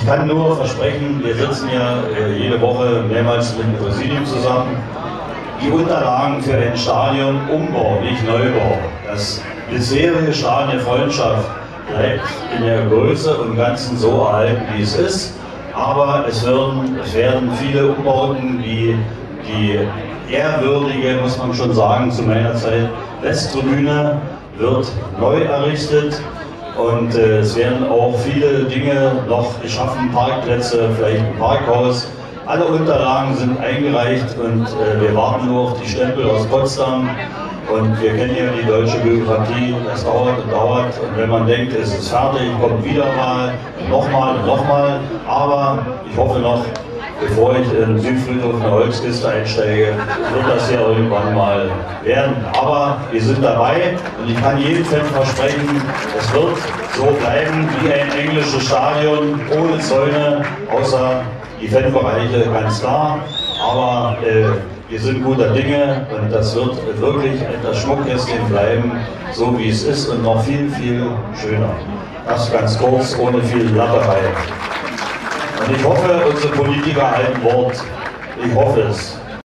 kann nur versprechen, wir sitzen ja jede Woche mehrmals mit dem Präsidium zusammen, die Unterlagen für einen Stadionumbau, nicht Neubau. Das bisherige Stadion Freundschaft bleibt in der Größe und Ganzen so erhalten, wie es ist. Aber es werden viele Umbauten, wie die ehrwürdige, muss man schon sagen, zu meiner Zeit, Westtribüne wird neu errichtet. Und es werden auch viele Dinge noch geschaffen, Parkplätze, vielleicht ein Parkhaus. Alle Unterlagen sind eingereicht und wir warten nur auf die Stempel aus Potsdam. Und wir kennen ja die deutsche Bürokratie, das dauert und dauert. Und wenn man denkt, es ist fertig, kommt wieder mal, nochmal und nochmal. Aber ich hoffe noch, bevor ich in den Südfriedhof eine Holzkiste einsteige, wird das ja irgendwann mal werden. Aber wir sind dabei und ich kann jedem Fan versprechen, es wird so bleiben wie ein englisches Stadion, ohne Zäune, außer die Fanbereiche, ganz klar. Aber wir sind guter Dinge und das wird wirklich das Schmuckkästchen bleiben, so wie es ist und noch viel, viel schöner. Das ganz kurz, ohne viel Lapperei. Und ich hoffe, unsere Politiker halten Wort. Ich hoffe es.